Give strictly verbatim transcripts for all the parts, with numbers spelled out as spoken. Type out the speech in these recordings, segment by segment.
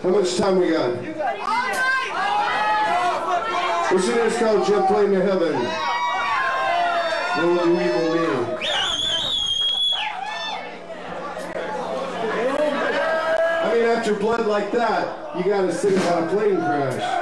How much time we got? What's the next called Jet Plane to Heaven? What will do evil me? I mean, after blood like that, you gotta sing about a plane crash.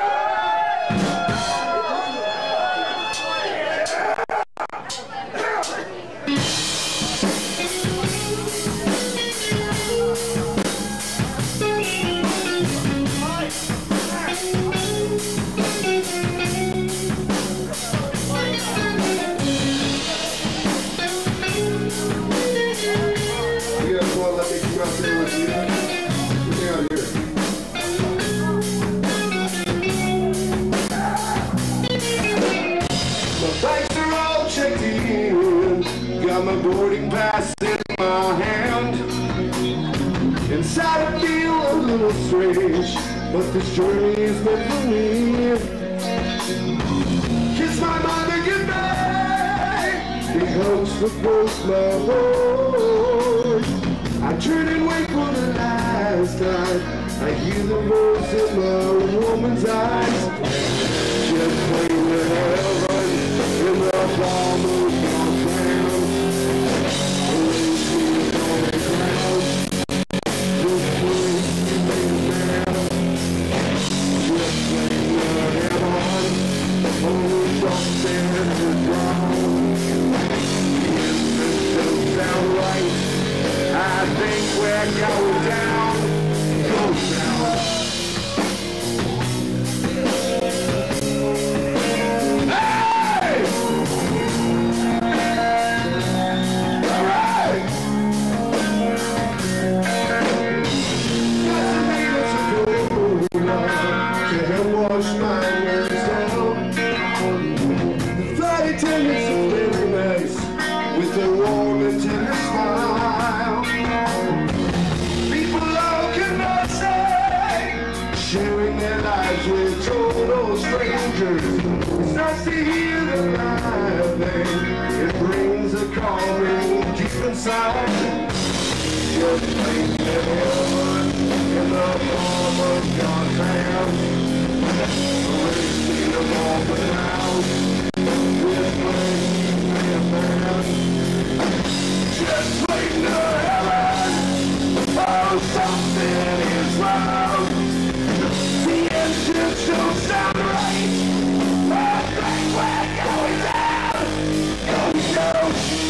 My boarding pass in my hand. Inside I feel a little strange, but this journey is meant for me. Kiss my mother goodbye. Big hugs for both my boys. I turn and wait for the last time. I hear the voice in my woman's eyes. Just playing the heaven in the palm of your hand. I think we're going down, go down. Hey! All right! Got some needles to go now to help wash my nerves down. The flight attendants are very nice with their warm and tender smile. People all cannot say, sharing their lives with total strangers. It's nice to hear them laughing. It brings a calming deep inside. Just like the heaven in the palm of God's hand. Wasting a moment now. This place may man. Just waiting to heaven. Oh, something is wrong. The engine don't sound right. I think we're going down. Going down.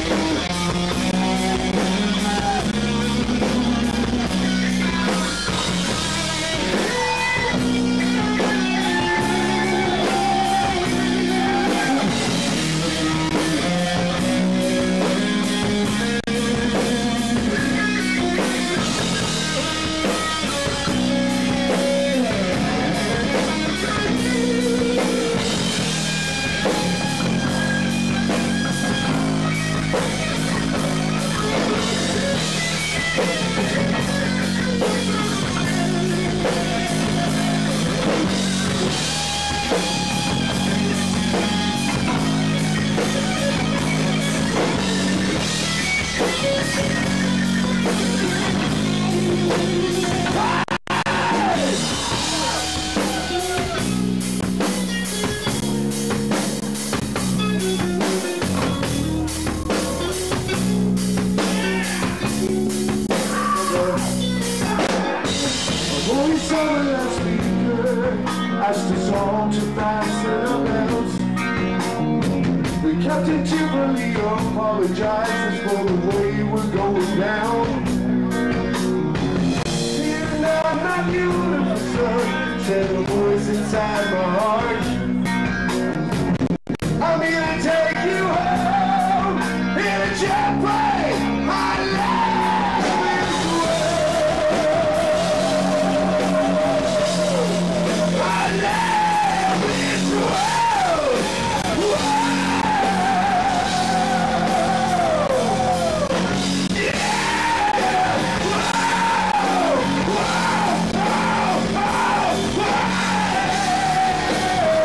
Asked us all to fasten our belts. The Captain Timberly apologizes for the way we're going down. Fear not, my beautiful son, said a voice inside my heart. I'm here to take you home in a jet plane. My love is my love is whoa, whoa. Yeah, whoa, whoa, whoa, whoa.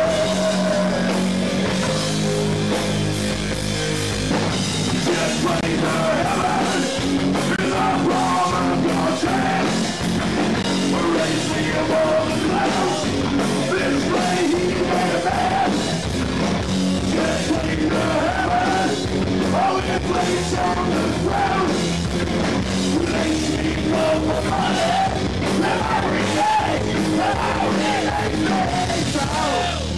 Take me down.